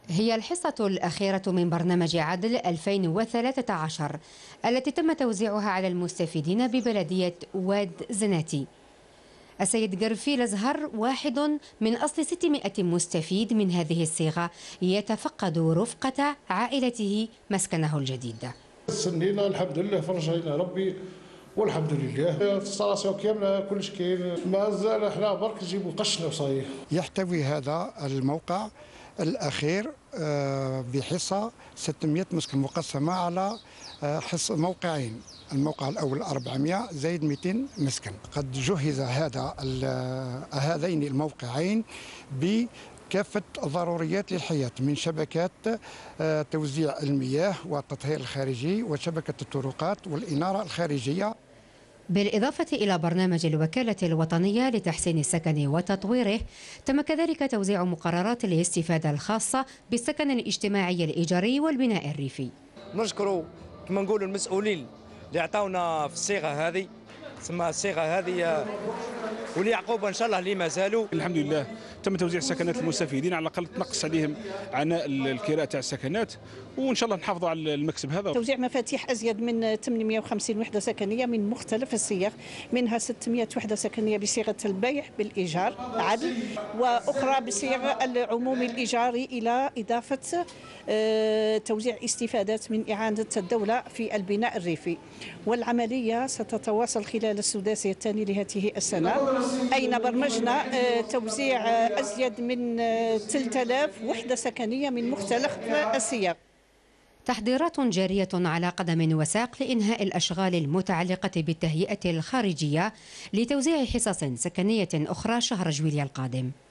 هي الحصة الأخيرة من برنامج عدل 2013 التي تم توزيعها على المستفيدين ببلدية واد زناتي. السيد قرفيل أزهر واحد من أصل 600 مستفيد من هذه الصيغة يتفقد رفقة عائلته مسكنه الجديد. سنينا الحمد لله فرج علينا ربي والحمد لله. الصلاة كاملة كلش كاين، مازال حنا برك نجيبوا قشنا وصايي. يحتوي هذا الموقع الأخير بحصة 600 مسكن مقسمة على موقعين. الموقع الأول 400 زائد 200 مسكن. قد جهز هذين الموقعين بكافة ضروريات للحياة، من شبكات توزيع المياه والتطهير الخارجي وشبكة الطرقات والإنارة الخارجية، بالإضافة إلى برنامج الوكالة الوطنية لتحسين السكن وتطويره. تم كذلك توزيع مقررات الاستفادة الخاصة بالسكن الاجتماعي الإيجاري والبناء الريفي. نشكروا كما نقولوا المسؤولين اللي عطاونا في الصيغة هذه، تسمى الصيغة هذه واللي يعقوبة إن شاء الله اللي ما زالوا. الحمد لله تم توزيع سكنات المستفيدين، على الأقل تنقص عليهم عناء الكراء تاع السكنات، وإن شاء الله نحافظوا على المكسب هذا. توزيع مفاتيح أزيد من 850 وحدة سكنية من مختلف الصيغ، منها 600 وحدة سكنية بصيغة البيع بالإيجار عدل، وأخرى بصيغة العموم الإيجاري، إلى إضافة توزيع استفادات من إعادة الدولة في البناء الريفي. والعملية ستتواصل خلال السداسي الثاني لهذه السنة، أين برمجنا توزيع أزيد من 3000 وحدة سكنية من مختلف الصيغ. تحضيرات جارية على قدم وساق لإنهاء الأشغال المتعلقة بالتهيئة الخارجية لتوزيع حصص سكنية أخرى شهر جويلية القادم.